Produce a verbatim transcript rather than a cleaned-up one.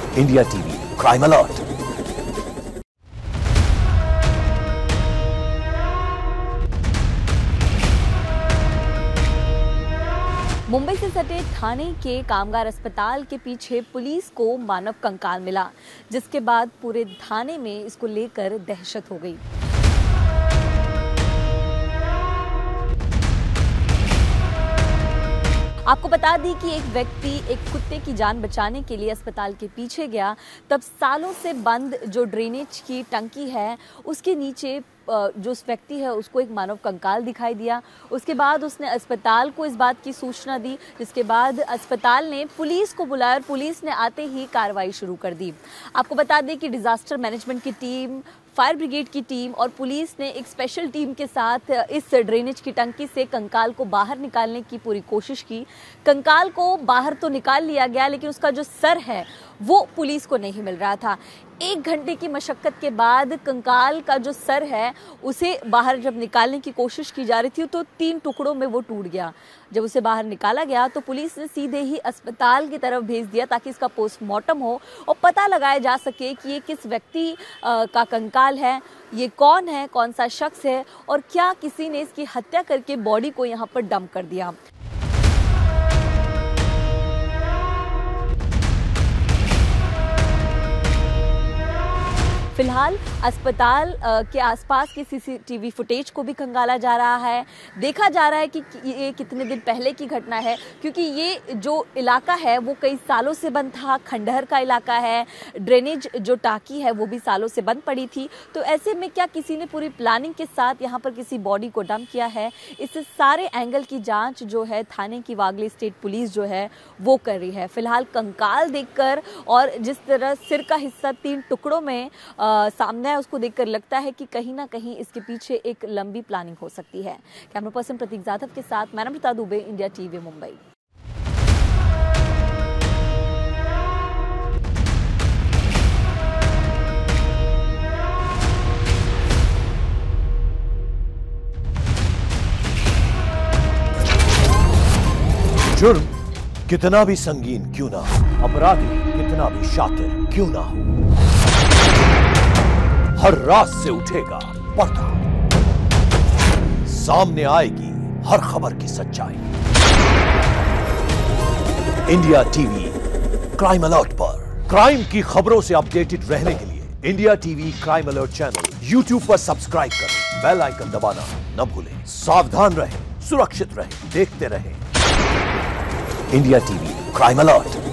India TV crime alert. Mumbai से सटे ठाणे के कामगार अस्पताल के पीछे पुलिस को मानव कंकाल मिला, जिसके बाद पूरे थाने में इसको लेकर दहशत हो गई। आपको बता दी कि एक व्यक्ति एक कुत्ते की जान बचाने के लिए अस्पताल के पीछे गया, तब सालों से बंद जो ड्रेनेज की टंकी है उसके नीचे जो उस व्यक्ति है उसको एक मानव कंकाल दिखाई दिया। उसके बाद उसने अस्पताल को इस बात की सूचना दी, जिसके बाद अस्पताल ने पुलिस को बुलाया और पुलिस ने आते ही कार्रवाई शुरू कर दी। आपको बता दें कि डिजास्टर मैनेजमेंट की टीम, फायर ब्रिगेड की टीम और पुलिस ने एक स्पेशल टीम के साथ इस ड्रेनेज की टंकी से कंकाल को बाहर निकालने की पूरी कोशिश की। कंकाल को बाहर तो निकाल लिया गया, लेकिन उसका जो सर है वो पुलिस को नहीं मिल रहा था। एक घंटे की मशक्कत के बाद कंकाल का जो सर है उसे बाहर जब निकालने की कोशिश की जा रही थी तो तीन टुकड़ों में वो टूट गया। जब उसे बाहर निकाला गया तो पुलिस ने सीधे ही अस्पताल की तरफ भेज दिया ताकि इसका पोस्टमार्टम हो और पता लगाया जा सके कि ये किस व्यक्ति का कंकाल है, ये कौन है, कौन सा शख्स है और क्या किसी ने इसकी हत्या करके बॉडी को यहाँ पर डंप कर दिया। फिलहाल अस्पताल के आसपास की सीसीटीवी फुटेज को भी खंगाला जा रहा है। देखा जा रहा है कि ये कितने दिन पहले की घटना है, क्योंकि ये जो इलाका है वो कई सालों से बंद था, खंडहर का इलाका है, ड्रेनेज जो टाकी है वो भी सालों से बंद पड़ी थी। तो ऐसे में क्या किसी ने पूरी प्लानिंग के साथ यहाँ पर किसी बॉडी को डंप किया है, इस सारे एंगल की जांच जो है थाने की वागले स्टेट पुलिस जो है वो कर रही है। फिलहाल कंकाल देखकर और जिस तरह सिर का हिस्सा तीन टुकड़ों में आ, सामने है उसको देखकर लगता है कि कहीं ना कहीं इसके पीछे एक लंबी प्लानिंग हो सकती है। कैमरा पर्सन प्रतीक जाधव के साथ मैं नम्रता दुबे, इंडिया टीवी मुंबई। जुर्म कितना भी संगीन क्यों ना हो, अपराधी कितना भी शातिर क्यों ना हो, हर रात से उठेगा पर्दा, सामने आएगी हर खबर की सच्चाई। इंडिया टीवी क्राइम अलर्ट पर क्राइम की खबरों से अपडेटेड रहने के लिए India TV crime alert channel YouTube पर सब्सक्राइब करें, बेल आइकन दबाना न भूलें। सावधान रहें, सुरक्षित रहें, देखते रहें इंडिया टीवी क्राइम अलर्ट।